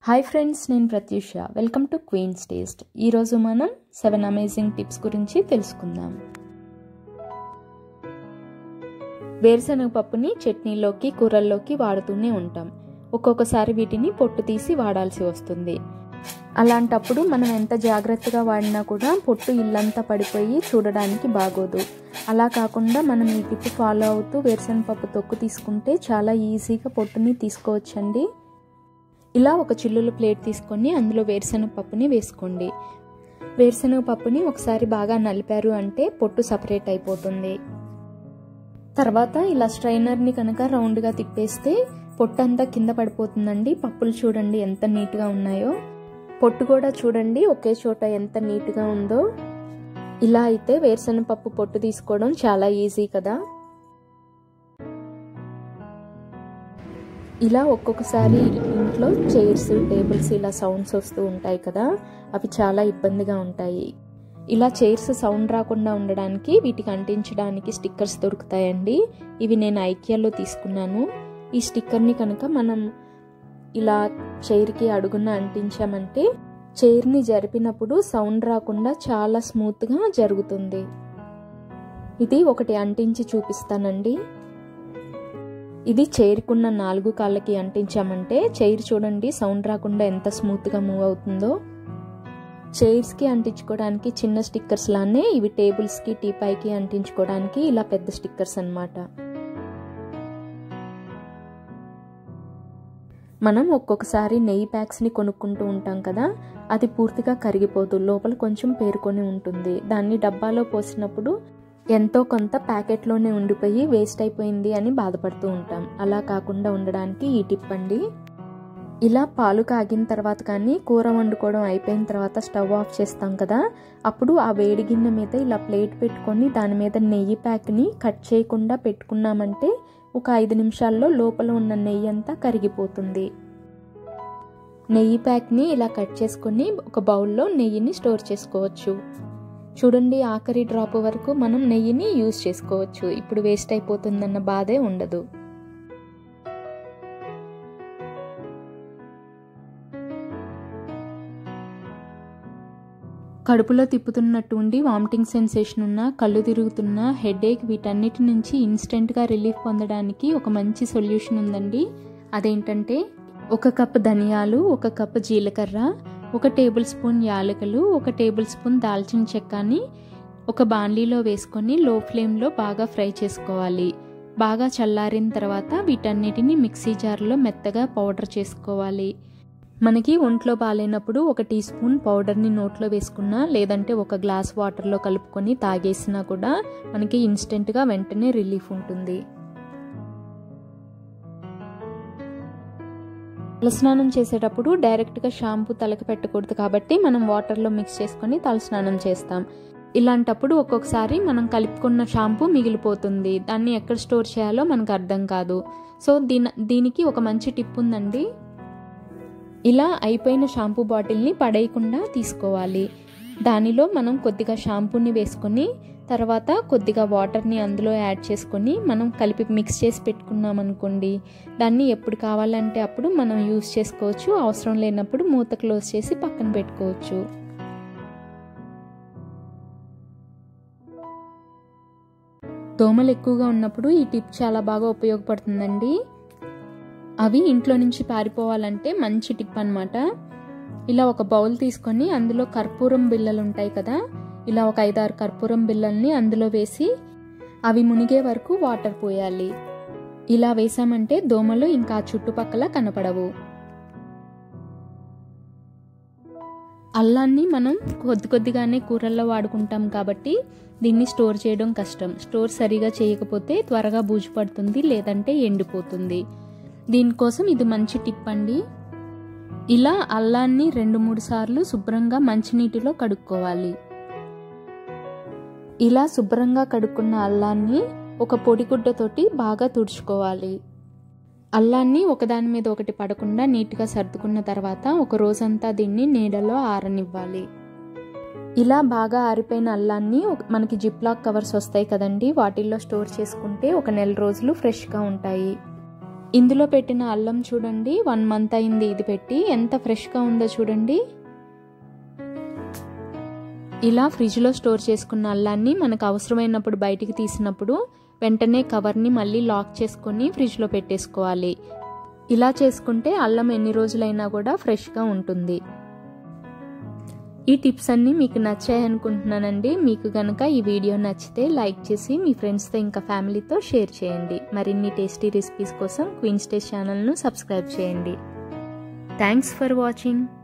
Hi friends, నేను Pratyusha. Welcome to queens taste. ఈరోజు మనం 7 అమేజింగ్ టిప్స్ గురించి తెలుసుకుందాం. వేరుశనగ పప్పుని చట్నీలోకి, కూరల్లోకి వాడుతూనే ఉంటాం. ఒక్కొక్కసారి వీటిని పొట్టు తీసి వాడాల్సి వస్తుంది. అలాంటప్పుడు మనం ఎంత జాగ్రత్తగా వాడినా కూడా పొట్టు ఇల్లంతా పడిపోయి చూడడానికి బాగోదు. అలా కాకుండా మనం ఈ టిప్ ఫాలో అవుతూ వేరుశనగ పప్పు తొక్కు తీసుకుంటే చాలా ఈజీగా పొట్టుని తీసుకోవచ్చండి. ఇలా ఒక చిల్లుల ప్లేట్ తీసుకొని అందులో వేరుశనగ పప్పుని వేసుకోండి. వేరుశనగ పప్పుని ఒకసారి బాగా నలిపారు అంటే పొట్టు సపరేట్ అయిపోతుంది. తర్వాత ఇలా స్ట్రైనర్ని కనుక రౌండ్గా తిప్పేస్తే పొట్టు అంతా కింద పడిపోతుందండి. పప్పులు చూడండి ఎంత నీట్గా ఉన్నాయో, పొట్టు కూడా చూడండి ఒకే చోట ఎంత నీట్గా ఉందో. ఇలా అయితే వేరుశనగ పప్పు పొట్టు తీసుకోవడం చాలా ఈజీ కదా. ఇలా ఒక్కొక్కసారి ఇంట్లో చైర్స్, టేబుల్స్ ఇలా సౌండ్స్ వస్తూ ఉంటాయి కదా, అవి చాలా ఇబ్బందిగా ఉంటాయి. ఇలా చైర్స్ సౌండ్ రాకుండా ఉండడానికి వీటికి అంటించడానికి స్టిక్కర్స్ దొరుకుతాయండి. ఇవి నేను ఐకియాలో తీసుకున్నాను. ఈ స్టిక్కర్ని కనుక మనం ఇలా చైర్కి అడుగున అంటించామంటే చైర్ని జరిపినప్పుడు సౌండ్ రాకుండా చాలా స్మూత్గా జరుగుతుంది. ఇది ఒకటి అంటించి చూపిస్తానండి. ఇది చైర్కున్న 4 కాళ్ళకి అంటించామంటే చైర్ చూడండి సౌండ్ రాకుండా ఎంత స్మూత్గా మూవ్ అవుతుందో. చైర్స్కి అంటించుకోవడానికి చిన్న స్టిక్కర్స్ లానే ఇవి టేబుల్స్కి, టీపాయ్కి అంటించుకోవడానికి ఇలా పెద్ద స్టిక్కర్స్ అన్నమాట. మనం ఒక్కొక్కసారి నెయ్యి ప్యాక్స్ని కొనుక్కుంటూ ఉంటాం కదా, అది పూర్తిగా కరిగిపోదు, లోపల కొంచెం పేరుకొని ఉంటుంది. దాన్ని డబ్బాలో పోసినప్పుడు ఎంతో కొంత ప్యాకెట్లోనే ఉండిపోయి వేస్ట్ అయిపోయింది అని బాధపడుతూ ఉంటాం. అలా కాకుండా ఉండడానికి ఈ టిప్ అండి. ఇలా పాలు కాగిన తర్వాత కానీ కూర వండుకోవడం అయిపోయిన తర్వాత స్టవ్ ఆఫ్ చేస్తాం కదా, అప్పుడు ఆ వేడి గిన్నె మీద ఇలా ప్లేట్ పెట్టుకొని దాని మీద నెయ్యి ప్యాక్ని కట్ చేయకుండా పెట్టుకున్నామంటే ఒక 5 నిమిషాల్లో లోపల ఉన్న నెయ్యి అంతా కరిగిపోతుంది. నెయ్యి ప్యాక్ని ఇలా కట్ చేసుకొని ఒక బౌల్లో నెయ్యిని స్టోర్ చేసుకోవచ్చు. చూడండి ఆఖరి డ్రాప్ వరకు మనం నెయ్యిని యూజ్ చేసుకోవచ్చు. ఇప్పుడు వేస్ట్ అయిపోతుందన్న బాధే ఉండదు. కడుపులో తిప్పుతున్నట్టు ఉండి వామిటింగ్ సెన్సేషన్ ఉన్న, కళ్ళు తిరుగుతున్న, హెడేక్, వీటన్నిటి నుంచి ఇన్స్టెంట్గా రిలీఫ్ పొందడానికి ఒక మంచి సొల్యూషన్ ఉందండి. అదేంటంటే 1 కప్ ధనియాలు, 1 కప్ జీలకర్ర, 1 టేబుల్ స్పూన్ యాలకులు, 1 టేబుల్ స్పూన్ దాల్చిన చెక్కని ఒక బాండ్లీలో వేసుకొని లో ఫ్లేమ్లో బాగా ఫ్రై చేసుకోవాలి. బాగా చల్లారిన తర్వాత వీటన్నిటిని మిక్సీ జార్లో మెత్తగా పౌడర్ చేసుకోవాలి. మనకి ఒంట్లో బాగాలేనప్పుడు 1 టీ స్పూన్ పౌడర్ని నోట్లో వేసుకున్నా, లేదంటే 1 గ్లాస్ వాటర్లో కలుపుకొని తాగేసినా కూడా మనకి ఇన్స్టెంట్గా వెంటనే రిలీఫ్ ఉంటుంది. తలస్నానం చేసేటప్పుడు డైరెక్ట్గా షాంపూ తలకి పెట్టకూడదు కాబట్టి మనం వాటర్లో మిక్స్ చేసుకొని తలస్నానం చేస్తాం. ఇలాంటప్పుడు ఒక్కొక్కసారి మనం కలుపుకున్న షాంపూ మిగిలిపోతుంది. దాన్ని ఎక్కడ స్టోర్ చేయాలో మనకు అర్థం కాదు. సో దీనికి ఒక మంచి టిప్ ఉందండి. ఇలా అయిపోయిన షాంపూ బాటిల్ని పడేయకుండా తీసుకోవాలి. దానిలో మనం కొద్దిగా షాంపూని వేసుకొని తర్వాత కొద్దిగా వాటర్ని అందులో యాడ్ చేసుకొని మనం కలిపి మిక్స్ చేసి పెట్టుకున్నాం అనుకోండి, దాన్ని ఎప్పుడు కావాలంటే అప్పుడు మనం యూజ్ చేసుకోవచ్చు. అవసరం లేనప్పుడు మూత క్లోజ్ చేసి పక్కన పెట్టుకోవచ్చు. దోమలు ఎక్కువగా ఉన్నప్పుడు ఈ టిప్ చాలా బాగా ఉపయోగపడుతుందండి. అవి ఇంట్లో నుంచి పారిపోవాలంటే మంచి టిప్ అన్నమాట. ఇలా ఒక బౌల్ తీసుకొని అందులో కర్పూరం బిళ్ళలు ఉంటాయి కదా, ఇలా ఒక 5-6 కర్పూరం బిళ్ళల్ని అందులో వేసి అవి మునిగే వరకు వాటర్ పోయాలి. ఇలా వేసామంటే దోమలు ఇంకా చుట్టుపక్కల కనపడవు. అల్లాన్ని మనం కొద్దిగానే కూరల్లో వాడుకుంటాం కాబట్టి దీన్ని స్టోర్ చేయడం కష్టం. స్టోర్ సరిగా చేయకపోతే త్వరగా బూజు పడుతుంది, లేదంటే ఎండిపోతుంది. దీనికోసం ఇది మంచి టిప్ అండి. ఇలా అల్లాన్ని 2-3 సార్లు శుభ్రంగా మంచినీటిలో కడుక్కోవాలి. ఇలా శుభ్రంగా కడుక్కున్న అల్లాన్ని ఒక పొడిగుడ్డతోటి బాగా తుడుచుకోవాలి. అల్లాన్ని ఒకదాని మీద ఒకటి పడకుండా నీట్గా సర్దుకున్న తర్వాత ఒక రోజంతా దీన్ని నీడలో ఆరనివ్వాలి. ఇలా బాగా ఆరిపోయిన అల్లాన్ని మనకి జిప్లాక్ కవర్స్ వస్తాయి కదండి, వాటిల్లో స్టోర్ చేసుకుంటే ఒక 1 నెల రోజులు ఫ్రెష్గా ఉంటాయి. ఇందులో పెట్టిన అల్లం చూడండి 1 మంత్ అయింది ఇది పెట్టి, ఎంత ఫ్రెష్గా ఉందో చూడండి. ఇలా ఫ్రిడ్జ్లో స్టోర్ చేసుకున్న అల్లాన్ని మనకు అవసరమైనప్పుడు బయటికి తీసినప్పుడు వెంటనే కవర్ని మళ్ళీ లాక్ చేసుకొని ఫ్రిడ్జ్లో పెట్టేసుకోవాలి. ఇలా చేసుకుంటే అల్లం ఎన్ని రోజులైనా కూడా ఫ్రెష్గా ఉంటుంది. ఈ టిప్స్ అన్నీ మీకు నచ్చాయి అనుకుంటున్నానండి. మీకు కనుక ఈ వీడియో నచ్చితే లైక్ చేసి మీ ఫ్రెండ్స్తో ఇంకా ఫ్యామిలీతో షేర్ చేయండి. మరిన్ని టేస్టీ రెసిపీస్ కోసం క్వీన్స్ టేస్ట్ ఛానల్ను సబ్స్క్రైబ్ చేయండి. Thanks for watching.